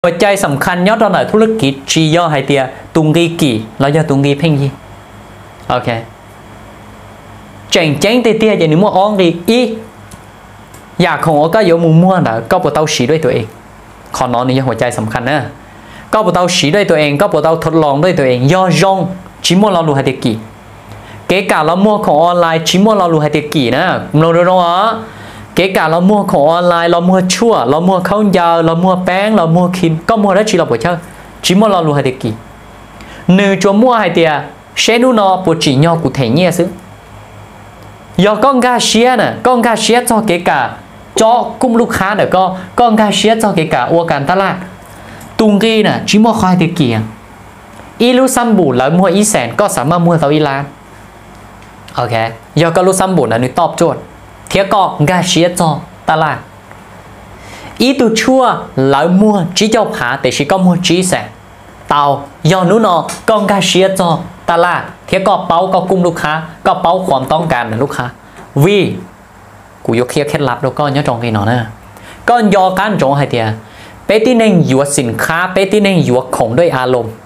หัวใจสำคัญยอดตอนไหนธุรกิจจีย่อไฮเตียตุงกีกี่เราจะตุงกีเพ่งยี่โอเคเจ๋งเจ๋งเตี้ยอย่างนี้มั่วอ้องดีอีอยากของก็有มุมมั่วนะก็ปวดเต้าฉีด้วยตัวเองขอนอนนี่หัวใจสำคัญนะก็ปวดเต้าฉีด้วยตัวเองก็ปวดเต้าทดลองด้วยตัวเองย่อยงชิมั่วเราดูไฮเตียกี่เก๋กาเรามั่วของออนไลน์ชิมั่วเราดูไฮเตียกี่นะเราดูเนาะเก๋กาเรามั่วของออนไลน์เรามั่วชั่วเรามั่วข้าวยาวเรามั่วแป้งเรามั่วคิมก็มั่วได้ชีเราปวดเช่าชิมั่วเราดูไฮเตียกี่หนึ่งจวมั่วไฮเตียเชนูนอปวดจีนอกุเทียนเนี่ยซึยอก้องกาเชียน่ะก้องกาเชียจอเก๋กาจอกุ้มลูกค้าเนี่ยก็ก้องกาเชียจอเก๋กาอวการตลาดตุงกีน่ะชิมั่วคอยเตียกี่อีลูซัมบูแล้วมั่วอีแสนก็สามารถมั่วเท่าอีล้านโอเคยอก็ลูซัมบูนะนึกตอบโจทย์เทียก็กาเชียจอตลาดอีตัวชั่วแล้วมั่วจีเจ้าผาแต่ชิก็มั่วจีแสนเตายอนู้นก้องกาเชียจอตลาดเทียก็เป้าก็กุ้มลูกค้าก็เป้าความต้องการของลูกค้าวีกูยกเคล็ดลับแล้วก็ย่อจงกี่หนอนะก็ยอการจงให้เตียเปที่หนึ่งหยวดสินค้าเปที่หนึ่งหยวดของด้วยอารมณ์